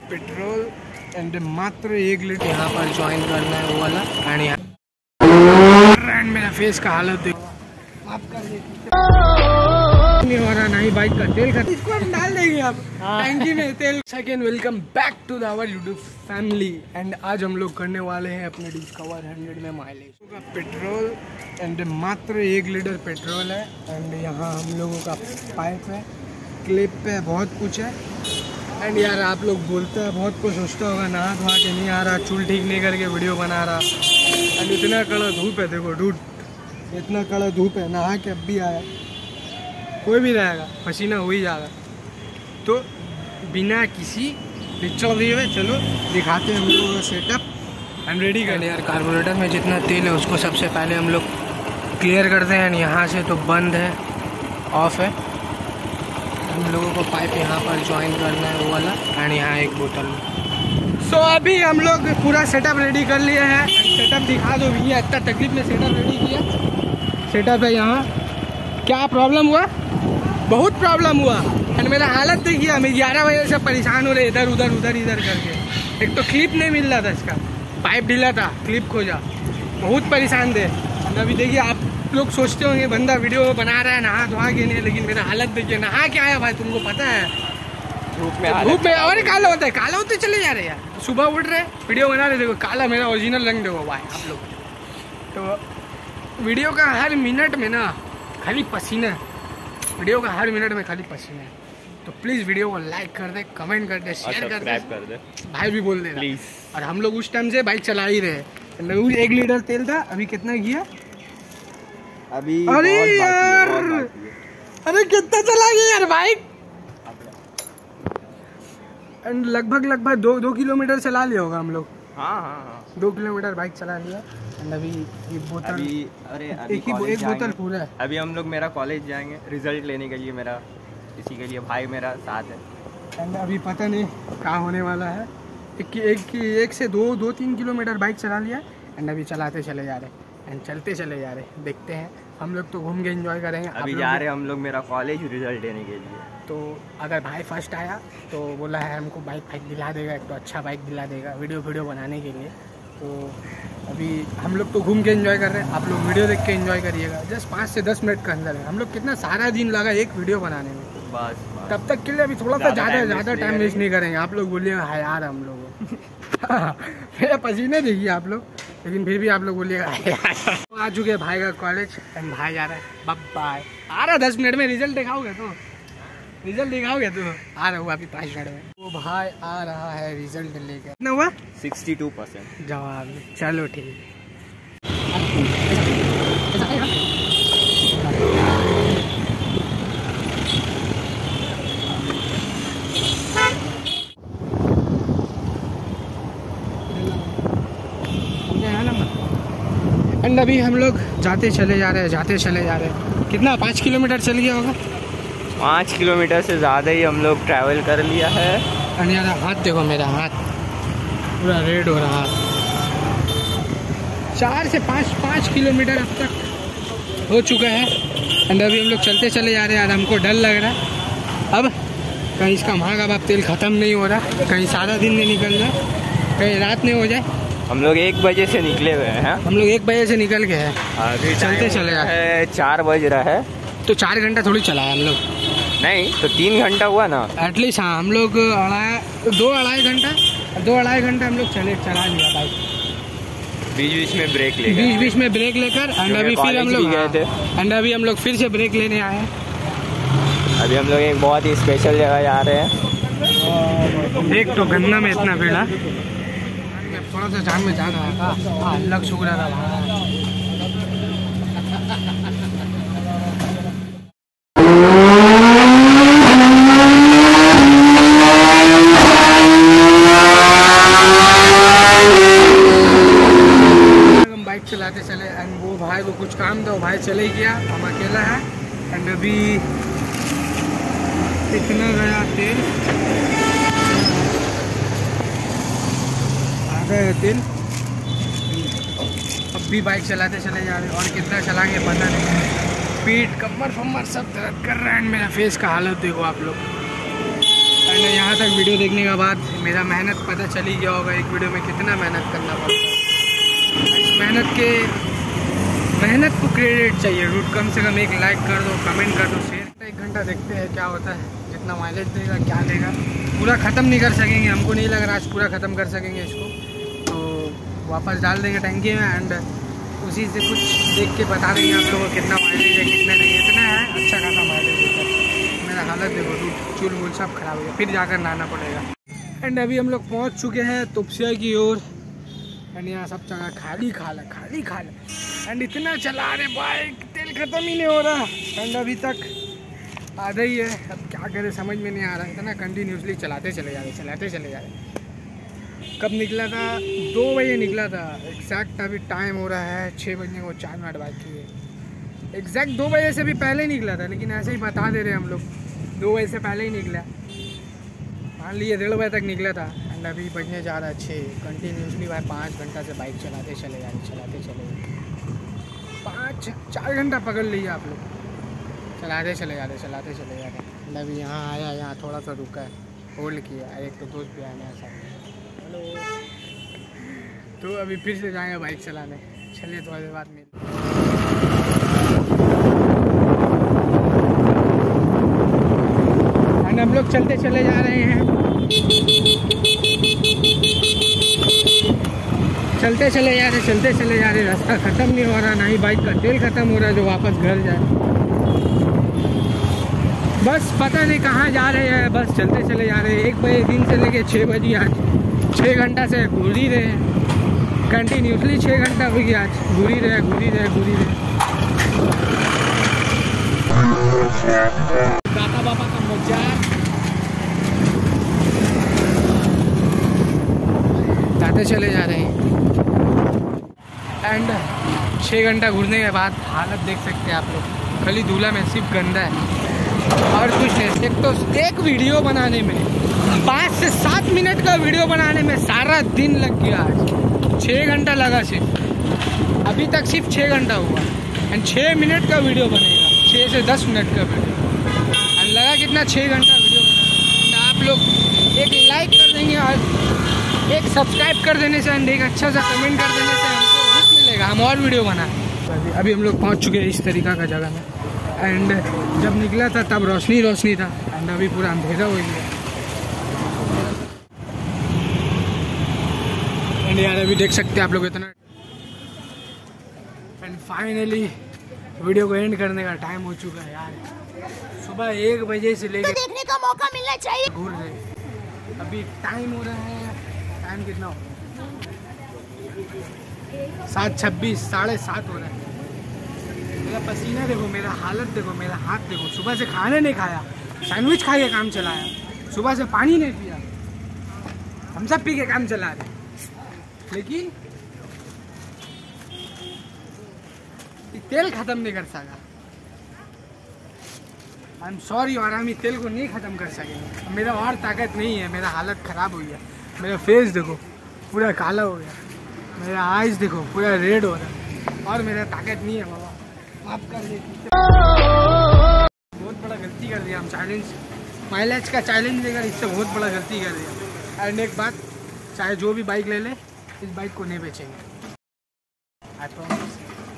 Petrol and मात्र 1 litre यहाँ पर ज्वाइन करना है वो वाला। एंड मेरा फेस का हालत देखो, माफ कर नहीं हो रहा, नहीं बाइक का तेल खत्म, इसको हम डाल देंगे अब टैंकी में तेल। Second, welcome back to our YouTube family. And आज हम लोग करने वाले हैं अपने डिस्कवर 100 में माइलेज का पेट्रोल एंड मात्र 1 लीटर पेट्रोल है। एंड यहाँ हम लोगों का पाइप है, क्लिप पे बहुत कुछ है। एंड यार आप लोग बोलते हैं, बहुत कुछ सोचता होगा नहा धोआ के नहीं आ रहा, चूल ठीक नहीं करके वीडियो बना रहा। एंड इतना कड़ा धूप है, देखो डूड, इतना कड़ा धूप है, नहा के अब भी आया, कोई भी रहेगा पसीना हो ही जाएगा। तो बिना किसी पिक्चर दिए हुए चलो दिखाते हैं हम लोगों का सेटअप। एंड रेडी करने यार, कार्बोरेटर में जितना तेल है उसको सबसे पहले हम लोग क्लियर करते हैं। यहाँ से तो बंद है, ऑफ है। हम लोगों को पाइप यहाँ पर ज्वाइन करना है वो वाला। एंड यहाँ एक बोतल। सो अभी हम लोग पूरा सेटअप रेडी कर लिए हैं। सेटअप दिखा दो भैया, इतना तकलीफ में सेटअप रेडी किया। सेटअप है यहाँ, क्या प्रॉब्लम हुआ, बहुत प्रॉब्लम हुआ। एंड मेरा हालत देखिए, हम 11 बजे से परेशान हो रहे, इधर उधर करके। एक तो क्लिप नहीं मिल रहा था, इसका पाइप ढीला था, क्लिप खोजा, बहुत परेशान थे। अभी देखिए, आप लोग सोचते होंगे बंदा वीडियो बना रहा है नहा धोआ के नहीं, लेकिन मेरा हालत देखिए, नहा के आया भाई, तुमको पता है धूप में और काला होता है, काला होते चले जा रहे हैं यार। सुबह उठ रहे वीडियो बना रहे, देखो काला मेरा ओरिजिनल रंग देखो भाई आप लोग। तो वीडियो का हर मिनट में ना खाली पसीना, वीडियो का हर मिनट में खाली पसीना है। तो प्लीज़ वीडियो को लाइक कर दे, कमेंट कर दे, शेयर कर दे, भाई भी बोल दे प्लीज़। और हम लोग उस टाइम से बाइक चला ही रहे। 1 लीटर तेल था, अभी कितना किया अभी? अरे यार, अरे कितना चला गया यार बाइक। एंड लगभग 2 किलोमीटर चला लिया होगा हम लोग। हाँ 2 किलोमीटर बाइक चला लिया। एंड अभी ये बोतल, एक बोतल पूरा है। अभी हम लोग मेरा कॉलेज जाएंगे रिजल्ट लेने के लिए, मेरा इसी के लिए भाई मेरा साथ है। एंड अभी पता नहीं कहाँ होने वाला है। एक से 2-3 किलोमीटर बाइक चला लिया। एंड अभी चलाते चले जा रहे एंड चलते चले जा रहे। देखते हैं, हम लोग तो घूम के एंजॉय करेंगे। अभी जा रहे हैं हम लोग मेरा कॉलेज रिजल्ट देने के लिए। तो अगर भाई फर्स्ट आया तो बोला है हमको बाइक दिला देगा, एक तो अच्छा बाइक दिला देगा वीडियो बनाने के लिए। तो अभी हम लोग तो घूम के एंजॉय कर रहे हैं, आप लोग वीडियो देख के एंजॉय करिएगा। जस्ट 5 से 10 मिनट के अंदर है। हम लोग कितना सारा दिन लगा एक वीडियो बनाने में, बस तब तक के लिए अभी थोड़ा सा ज़्यादा टाइम वेस्ट नहीं करेंगे। आप लोग बोलिएगा हाँ यार हम लोग मेरे पसीने देखिए आप लोग, लेकिन फिर भी आप लोग बोलिएगा आ चुके हैं भाई का कॉलेज। एंड भाई जा रहा है, बाय आ रहा 10 मिनट में। रिजल्ट दिखाओगे तो? रिजल्ट दिखाओगे तो? आ रहा हुआ अभी 5 मिनट में। वो भाई आ रहा है रिजल्ट लेकर। कितना हुआ? 62% जवाब। चलो ठीक। एंड अभी हम लोग जाते चले जा रहे हैं। कितना 5 किलोमीटर चल गया होगा? 5 किलोमीटर से ज़्यादा ही हम लोग ट्रैवल कर लिया है। एंड यार हाथ देखो, मेरा हाथ पूरा रेड हो रहा है। 4 से 5 किलोमीटर अब तक हो चुका है। एंड अभी हम लोग चलते चले जा रहे हैं। यार हमको डर लग रहा है, अब कहीं इसका महागा बाप तेल ख़त्म नहीं हो रहा, कहीं सारा दिन नहीं निकल रहा, कहीं रात नहीं हो जाए। हम लोग 1 बजे से निकले हुए हैं। हम लोग 1 बजे से निकल गए हैं, अभी चलते चले जा रहे हैं। 4 बज रहा है, तो 4 घंटा थोड़ी चला है हम लोग। नहीं तो 3 घंटा हुआ ना एटलीस्ट। हाँ हम लोग 2-2.5 घंटा हम लोग चला लिया बाइक। बीच में ब्रेक लेकर। एंड अभी फिर हम लोग गए थे। एंड अभी हम लोग फिर से ब्रेक लेने आए हैं। अभी हम लोग एक बहुत ही स्पेशल जगह जा रहे हैं। एक तो गन्ना में इतना भीड़ है, थोड़ा सा जान में जा रहा था, अल्लाह का शुक्र है। हम बाइक चलाते चले। एंड वो भाई को कुछ काम था, वो भाई चले गया, हम अकेला है। एंड अभी इतना गया तेल, तेल। अब भी बाइक चलाते चले जा रहे हैं, और कितना चलाएंगे पता नहीं। पीठ कमर फमर सब दर्द कर रहा है। एंड मेरा फेस का हालत देखो आप लोग। मैंने यहाँ तक वीडियो देखने के बाद मेरा मेहनत पता चल ही गया होगा एक वीडियो में कितना मेहनत करना पड़ता है। इस मेहनत को क्रेडिट चाहिए। रूट कम से कम एक लाइक कर दो, कमेंट कर दो, शेयर। 1 घंटा देखते हैं क्या होता है, जितना माइलेज देगा क्या देगा। पूरा ख़त्म नहीं कर सकेंगे, हमको नहीं लग रहा आज पूरा ख़त्म कर सकेंगे इसको, तो वापस डाल देंगे टंकी में एंड उसी से कुछ देख के बता देंगे आप लोगों को कितना माइलेज है कितना नहीं। इतना है अच्छा खासा माइलेज देता है। मेरा हालत देखो, रूट चूल वूल सब खराब हो गया, फिर जाकर नहाना पड़ेगा। एंड अभी हम लोग पहुँच चुके हैं तुपसिया की ओर एंड यहाँ सब जगह खाली खाला एंड इतना चला रहे बाइक, तेल ख़त्म ही नहीं हो रहा एंड अभी तक आधा ही है। अब क्या करें समझ में नहीं आ रहा, इतना कंटिन्यूसली चलाते चले जा रहे। कब निकला था? 2 बजे निकला था एग्जैक्ट। अभी टाइम हो रहा है 6 बजने को 4 मिनट बाकी है। एग्जैक्ट 2 बजे से भी पहले ही निकला था, लेकिन ऐसे ही बता दे रहे हम लोग 2 बजे से पहले ही निकला। मान लिए 1:30 बजे तक निकला था एंड अभी बजने जा रहा है 6। कंटिन्यूसली भाई 5 घंटा से बाइक चलाते चले जा रहे 4 घंटा पकड़ लीजिए आप लोग, चलाते चले जा रहे। अभी यहाँ आया, यहाँ थोड़ा सा रुका है, होल्ड किया। एक तो दोस्त भी आया मेरे साथ, हेलो। तो अभी फिर से जाएंगे बाइक चलाने। चलिए थोड़ी देर बाद में एंड हम लोग चलते चले जा रहे हैं। चलते चले जा रहे। रास्ता ख़त्म नहीं हो रहा, ना ही बाइक का तेल ख़त्म हो रहा है जो वापस घर जाए। बस पता नहीं कहाँ जा रहे हैं, बस चलते चले जा रहे हैं। 1 बजे दिन से लेके 6 बजे आज 6 घंटा से घूर ही रहे हैं। कंटिन्यूसली 6 घंटा हो गया आज, घूर ही रहे। काका बाबा का मजाक जाते चले जा रहे हैं एंड 6 घंटा घूरने के बाद हालत देख सकते हैं आप लोग। खाली दूल्हा में सिर्फ गंदा है और कुछ नहीं। एक वीडियो बनाने में 5 से 7 मिनट का वीडियो बनाने में सारा दिन लग गया आज। 6 घंटा लगा सिर्फ, अभी तक सिर्फ 6 घंटा हुआ एंड 6 मिनट का वीडियो बनेगा, 6 से 10 मिनट का वीडियो एंड लगा कितना 6 घंटा वीडियो बना। आप लोग एक लाइक कर देंगे और एक सब्सक्राइब कर देने से एंड एक अच्छा सा कमेंट कर देने से हमको कुछ मिलेगा, हम और वीडियो बनाए। अभी हम लोग पहुँच चुके हैं इस तरीका का जगह में एंड जब निकला था तब रोशनी था एंड अभी पूरा अंधेरा हो गया एंड यार अभी देख सकते हैं आप लोग इतना। एंड फाइनली वीडियो को एंड करने का टाइम हो चुका है यार। सुबह 1 बजे से लेकर देखने का मौका मिलना चाहिए। घूर रहे। अभी टाइम हो रहा है, टाइम कितना हो रहा है? 7:26, 7:30 हो रहा है। मेरा पसीना देखो, मेरा हालत देखो, मेरा हाथ देखो। सुबह से खाने नहीं खाया, सैंडविच खा के काम चलाया। सुबह से पानी नहीं पिया, हम सब पी के काम चला रहे। लेकिन तेल खत्म नहीं कर सका। आई एम सॉरी और हम तेल को नहीं ख़त्म कर सकेंगे। मेरा और ताकत नहीं है, मेरा हालत ख़राब हो गया। मेरा फेस देखो पूरा काला हो गया, मेरा आइज देखो पूरा रेड हो रहा है और मेरा ताकत नहीं है। बाबा माफ कर दे, बहुत बड़ा गलती कर दिया हम। चैलेंज माइलेज का चैलेंज लेकर इससे बहुत बड़ा गलती कर दिया। एंड एक बात, चाहे जो भी बाइक ले ले, इस बाइक को नहीं बेचेंगे। I promise.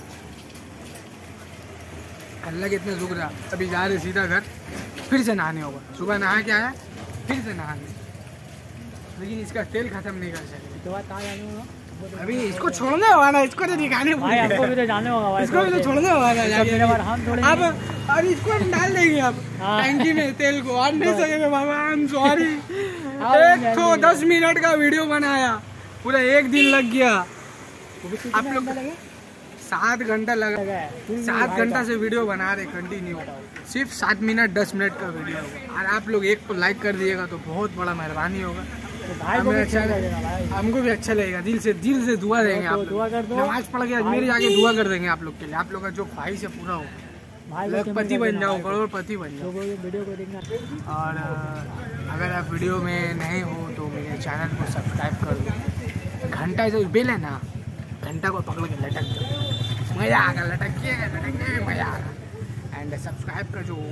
अल्लाह कितना रुक रहा। अभी जा रहे सीधा घर, फिर से नहाने होगा। सुबह नहा के आया, फिर से नहाने, लेकिन इसका तेल खत्म नहीं कर सकते। तो बात जाने होगा, अभी इसको छोड़ने होगा ना, इसको तो दिखाने भाई आपको भी तो जाने होगा भाई, इसको भी तो छोड़ने होगा ना हम अब। और इसको हम डाल देंगे अब टैंकी में तेल को, और नहीं सकेंगे बाबा। I am sorry. एक तो 10 मिनट का वीडियो बनाया, पूरा 1 दिन लग गया। आप लोग 7 घंटा लगा, 7 घंटा से वीडियो बना रहे कंटिन्यू। सिर्फ 7 मिनट 10 मिनट का वीडियो होगा। और आप लोग एक को लाइक कर दिएगा तो बहुत बड़ा मेहरबानी होगा। हमें अच्छा लगेगा भाई, हमको भी अच्छा लगेगा। दिल से दुआ देंगे आप लोग। दुआ कर दो, नमाज पढ़ के अजमेर जाके दुआ कर देंगे आप लोग के लिए। आप लोग का जो ख्वाहिश है पूरा हो, लखपति बन जाओ, करोड़पति बन जाओ। वीडियो को देखना। और अगर आप वीडियो में नए हो तो मेरे चैनल को सब्सक्राइब कर दो। घंटा जो बेल है ना, घंटा को पकड़ के लटक दो, मज़ा आएगा। लटक के मज़ा आएगा। एंड सब्सक्राइब का जो बटन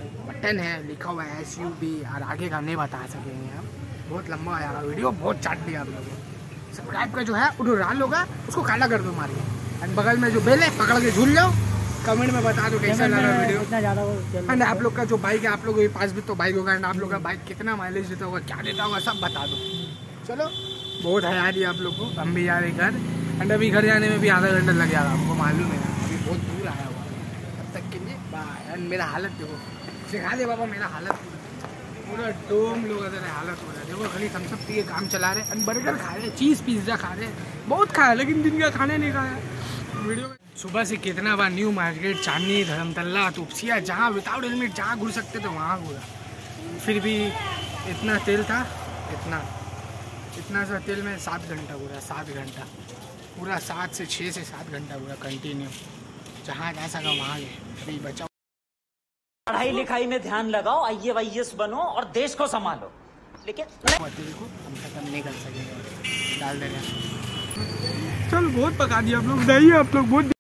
बटन है, लिखा हुआ है SUB, और आगे का नहीं बता सकेंगे हम, बहुत लंबा आएगा वीडियो, बहुत चाट दिया आप लोगों को। सब्सक्राइब का जो है उधर राल होगा, उसको काला कर दो मारिए, एंड बगल में जो बेल है पकड़ के झूल जाओ। कमेंट में बता दो कैसा लगा वीडियो। इतना ज़्यादा एंड आप लोग का जो बाइक है, आप लोगों के पास भी तो बाइक होगा, एंड आप लोग का बाइक कितना माइलेज देता होगा, क्या देता होगा, सब बता दो। चलो बहुत है यार ये आप लोग को, हम भी जा रहे घर, एंड अभी घर जाने में भी आधा घंटा लग जाएगा, आपको मालूम है, अभी बहुत दूर आया हुआ। तब तक के लिए बाय। एंड मेरा हालत देखो, सिखा दे बाबा, मेरा हालत पूरा डोम लोग अगर हालत हो रहा है। देखो खाली हम सब पी के काम चला रहे, एंड बर्गर खा रहे, चीज़ पिज्ज़ा खा रहे, बहुत खाया, लेकिन दिन का खाने नहीं खाया। वीडियो में सुबह से कितना बार न्यू मार्केट, चांदनी, धर्मतल्ला, तुपसिया, जहाँ विदाउट हेलमेट जहाँ घुस सकते थे वहाँ घुरा, फिर भी इतना तेल था, इतना सा तेल में 7 घंटा पूरा, 7 घंटा पूरा, 7 से 6 से 7 घंटा पूरा कंटिन्यू, जहाँ जा सका वहाँ गए। अभी बचाओ, पढ़ाई लिखाई में ध्यान लगाओ, IAS बनो और देश को संभालो, लेकिन तेल को हम खत्म नहीं कर सकेंगे, डाल दे रहे हैं। चल बहुत पका दिया आप लोग, दही आप लोग बहुत